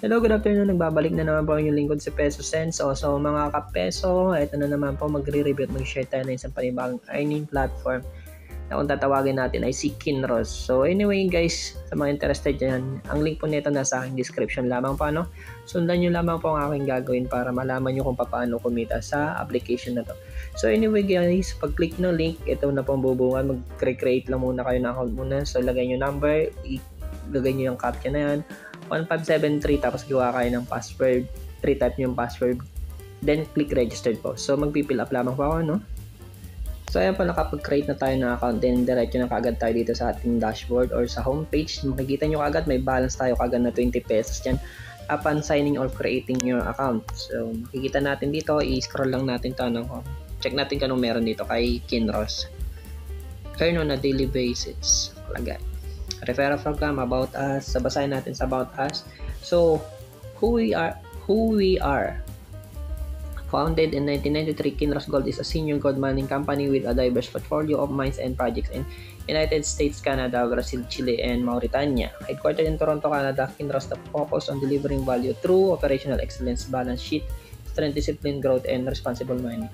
Hello, good afternoon. Nagbabalik na naman po yung lingkod si Peso Sense. So mga kapeso, ito na naman po magre-review at mag-share tayo ng isang panibagong earning platform na kung tatawagin natin ay si Kinross. So anyway guys, sa mga interested dyan, ang link po nito nasa aking description lamang po. Sundan nyo lamang po ang aking gagawin para malaman nyo kung paano kumita sa application na to. So anyway guys, pag-click ng link, ito na po ang bubungan. Mag-create lang muna kayo ng account muna. So lagay nyo number, ilagay nyo yung captcha na yan. 1573 tapos gawa kayo ng password, 3 type nyo yung password, then click registered po. So magpipill up lamang po ako, no? So ayan po, nakapag-create na tayo ng account, then diretso na kagad tayo dito sa ating dashboard or sa homepage. Makikita nyo kagad may balance tayo kagad na 20 pesos dyan upon signing or creating your account. So makikita natin dito, i-scroll lang natin to, no? Check natin kung meron dito kay Kinross. Earn on a daily basis, lagay. Referral program, about us. So basahin natin sa about us. So who we are. Founded in 1993, Kinross Gold is a senior gold mining company with a diverse portfolio of mines and projects in United States, Canada, Brazil, Chile, and Mauritania. Headquartered in Toronto, Canada, Kinross focus on delivering value through operational excellence, balance sheet, strength, discipline, growth, and responsible mining.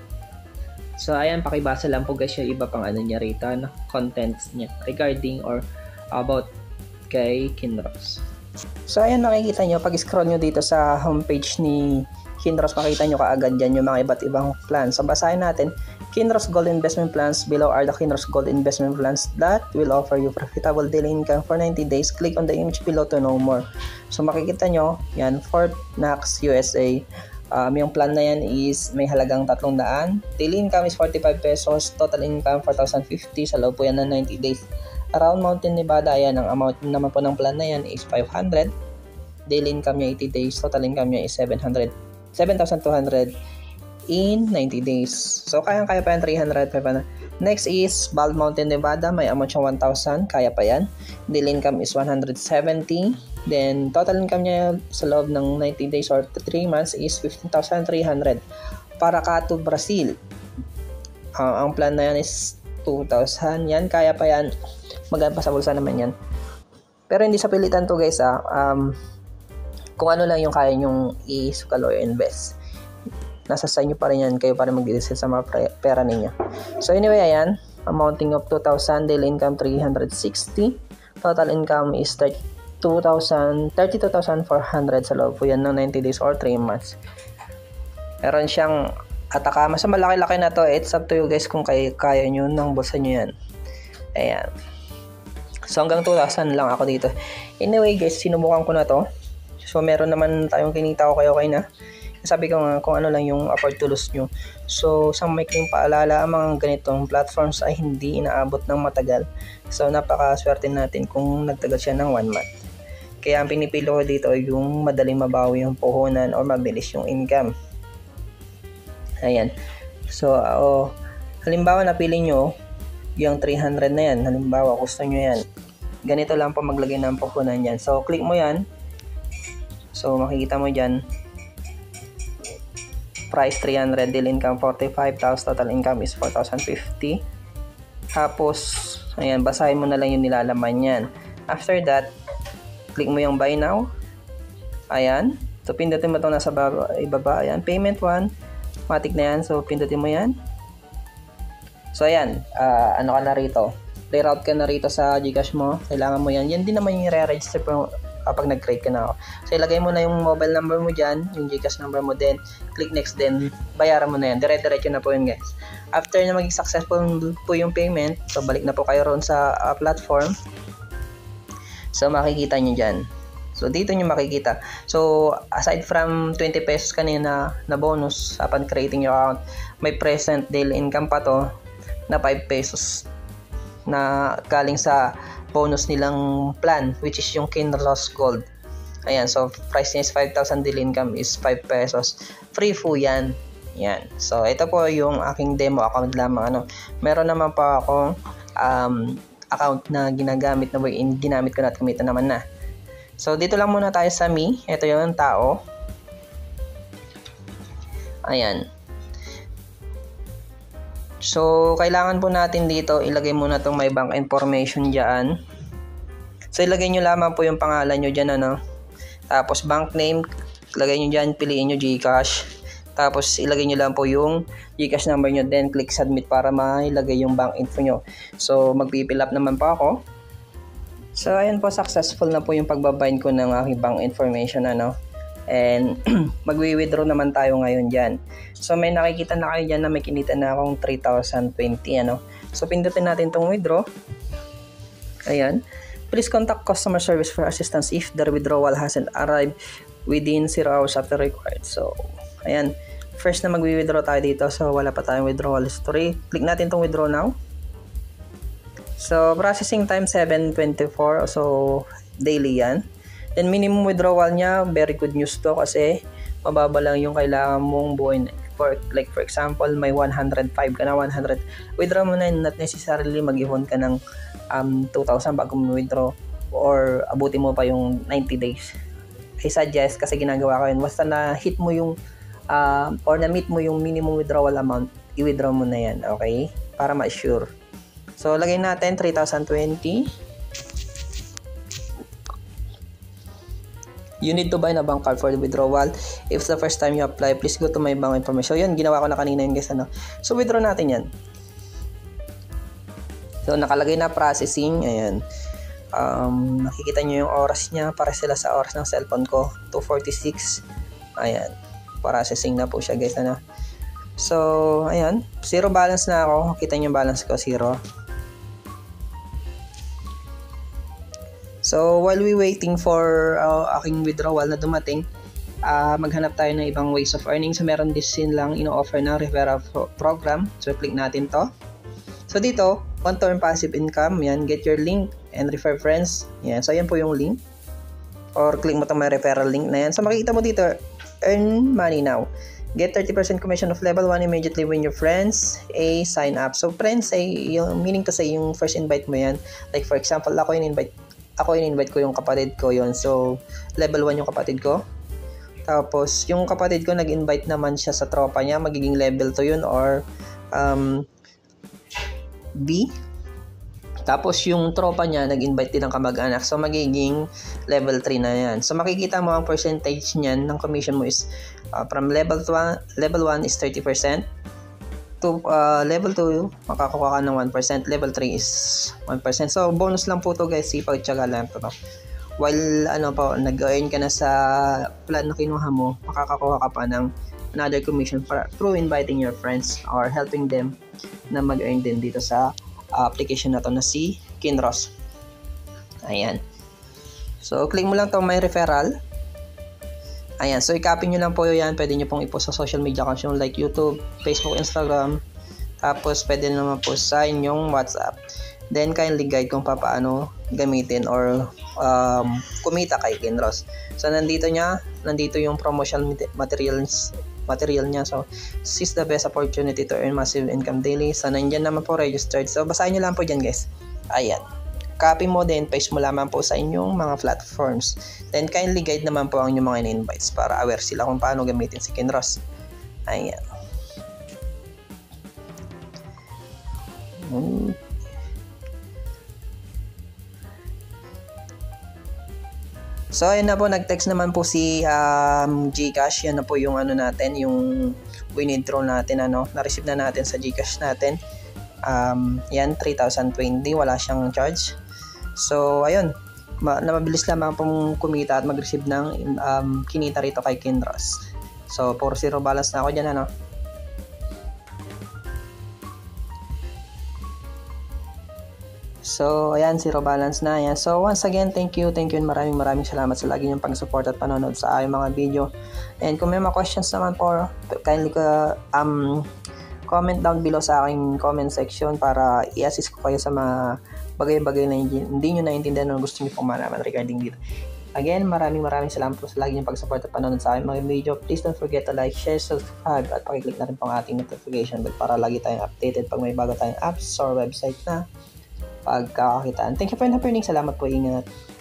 So ayan, pakibasa lang po guys yung iba pang niya rito, contents niya regarding or about kay Kinross. So ayan, makikita nyo, pag scroll nyo dito sa homepage ni Kinross, makita nyo kaagad dyan yung mga iba't ibang plans. So basahin natin, Kinross Gold Investment Plans. Below are the Kinross Gold Investment Plans that will offer you profitable daily income for 90 days. Click on the image below to know more. So makikita nyo, yan, Fort Knox, USA. Yung plan na yan is may halagang 300. Daily income is 45 pesos. Total income 4,050. Sa loob po yan ng 90 days. Around Mountain Nevada, ayan, ang amount naman po ng plan na yan is 500. Daily income niya 80 days. Total income niya is 7,200 in 90 days. So, kaya pa yan, 300, 500. Next is Bald Mountain, Nevada. May amount siyang 1,000. Kaya pa yan. Daily income is 170. Then, total income niya sa loob ng 90 days or 3 months is 15,300. Paracatu, Brazil. Ang plan na yan is 2,000. Yan, kaya pa yan. Maganda pa sa bulsa naman yan. Pero hindi sa pilitan to guys, kung ano lang yung kaya nyong isukal or invest. Nasa sa inyo pa rin yan, kayo pa rin mag-decide sa mga pera ninyo. So anyway, ayan, amounting of 2,000, daily income 360, total income is 32,400 sa loob po yan ng 90 days or 3 months. Meron siyang ataka, mas malaki-laki na to, it's up to you guys kung kaya nyo ng bulsa nyo yan. Ayan. So hanggang 2,000 lang ako dito. Anyway guys, sinubukan ko na to. So meron naman tayong kinita ko kayo na. Sabi ko nga kung ano lang yung afford to lose nyo. So sa maikling paalala, ang mga ganitong platforms ay hindi inaabot ng matagal. So napakaswerte natin kung nagtagal siya ng 1 month. Kaya ang pinipili ko dito ay yung madaling mabawi yung puhunan or mabilis yung income. Ayan. So halimbawa napili nyo yung 300 na yan. Halimbawa gusto nyo yan. Ganito lang po maglagay ng puhunan yan. So click mo yan. So makikita mo dyan, price 300, daily income 45, tapos total income is 4,050. Tapos ayan, basahin mo na lang yung nilalaman yan. After that, click mo yung buy now. Ayan, so pindutin mo itong nasa ibaba. Ayan, payment 1, matik na yan. So pindutin mo yan. So ayan, ano ka na rito, reroute ka na rito sa Gcash mo. Kailangan mo yan. Yan din naman yung re-register kapag nag-create ka na ako. So ilagay mo na yung mobile number mo dyan, yung Gcash number mo, then click next, then bayaran mo na yan. Dire-diretso na po yun guys. After na maging successful po yung payment, so balik na po kayo ron sa platform. So makikita nyo dyan. So dito nyo makikita. So aside from 20 pesos kanina na bonus upon creating your account, may present daily income pa to na 5 pesos na galing sa bonus nilang plan, which is yung Kinross Gold. Ayan, so price niya is 5,000, daily income is 5 pesos. Free po yan. Yan. So ito po yung aking demo account lamang. Meron naman pa akong account na ginagamit na ginamit ko na at kumita naman na. So dito lang muna tayo sa me. Ito yung tao. Ayan. So, kailangan po natin dito, ilagay muna itong may bank information dyan. So, ilagay nyo lamang po yung pangalan nyo dyan, Tapos bank name, lagay nyo dyan, piliin nyo GCash. Tapos ilagay nyo lang po yung GCash number nyo, then click submit para mailagay yung bank info nyo. So magpipill up naman po ako. So ayan po, successful na po yung pagbabind ko ng aking bank information, ano. And magwi-withdraw naman tayo ngayon dyan. So may nakikita na kayo dyan na may kinita na akong 3,020, ano. So pindutin natin tong withdraw. Ayan. Please contact customer service for assistance if the withdrawal hasn't arrived within 0 hours after required. So ayan. First na magwi-withdraw tayo dito. So wala pa tayong withdrawal history. Click natin tong withdraw now. So processing time 7:24. So daily yan. Then minimum withdrawal niya, very good news to kasi mababa lang yung kailangan mong buuin. For example, may 105 ka na, 100. Withdraw mo na, not necessarily mag-ihon ka ng 2,000 bago mo withdraw or abutin mo pa yung 90 days. I suggest, kasi ginagawa ko yun, basta na hit mo yung or na meet mo yung minimum withdrawal amount, i-withdraw mo na yan, okay? Para ma-assure. So lagay natin 3,020. You need to buy na bank card for the withdrawal. If it's the first time you apply, please go to my bank information. So yun, ginawa ko na kanina yun guys, ano. So withdraw natin yan. So nakalagay na processing, ayan. Nakikita nyo yung oras niya, para sila sa oras ng cellphone ko, 2:46. Ayan, processing na po siya guys, ano. So ayan, zero balance na ako. Kita nyo yung balance ko, zero. So while we waiting for aking withdrawal na dumating, maghanap tayo ng ibang ways of earning. So meron din lang ino-offer na referral program. So click natin to. So dito, on to earn passive income, yan, get your link and refer friends. Yan, so yan po yung link. Or click mo to may referral link na yan. So makikita mo dito, earn money now. Get 30% commission of level 1 immediately when your friends sign up. So friends ay yung meaning to say yung first invite mo yan. Like for example, ako in-invite ko yung kapatid ko yon. So level 1 yung kapatid ko. Tapos yung kapatid ko nag-invite naman siya sa tropa niya, magiging level 2 yun or B. Tapos yung tropa niya nag-invite din ng kamag-anak. So magiging level 3 na yan. So makikita mo ang percentage niyan ng commission mo is from level 1 is 30%. To level 2, makakuha ka ng 1%. Level 3 is 1%. So bonus lang po to guys. Sipag-tsaga lang to. While nag-earn ka na sa plan na kinuha mo, makakakuha ka pa ng another commission through inviting your friends or helping them na mag-earn din dito sa application na to na si Kinross. Ayan. So click mo lang to may referral. Ayan, so i-copy nyo lang po yan. Pwede nyo pong i-post sa social media accounts nyo like YouTube, Facebook, Instagram. Tapos pwede naman po sa inyong WhatsApp. Then kindly guide kung paano gamitin or kumita kay Kinross. So nandito yung promotional material niya. So this is the best opportunity to earn massive income daily. So nandyan naman po registered. So basahin nyo lang po dyan guys. Ayan. Copy mo din, paste mo lamang po sa inyong mga platforms. Then kindly guide naman po ang inyong mga in-invites para aware sila kung paano gamitin si Kinross. Ayan. So ayun na po, nag-text naman po si GCash. Yan na po yung natin, yung withdraw natin, na-receive na natin sa GCash natin. Yan 3,020, wala siyang charge. So ayun, mabilis lamang pong kumita at mag-receive ng kinita rito kay Kinross. So 4-0 balance na ako dyan, So ayan, 0 balance na yan. So once again, thank you and maraming salamat sa lagi niyong pag-support at panonood sa aking mga video. And kung may mga questions naman po, kindly comment down below sa aking comment section para i-assist ko kayo sa mga bagay-bagay na hindi nyo naiintindihan o gusto nyo pong malaman regarding dito. Again, maraming salamat po sa lagi niyong pag-support at panonood sa aking mga video. Please don't forget to like, share, subscribe at pakiclick na rin po ang ating notification bell para lagi tayong updated pag may bago tayong apps or website na pagkakakitaan. Thank you for learning. Salamat po. Ingat.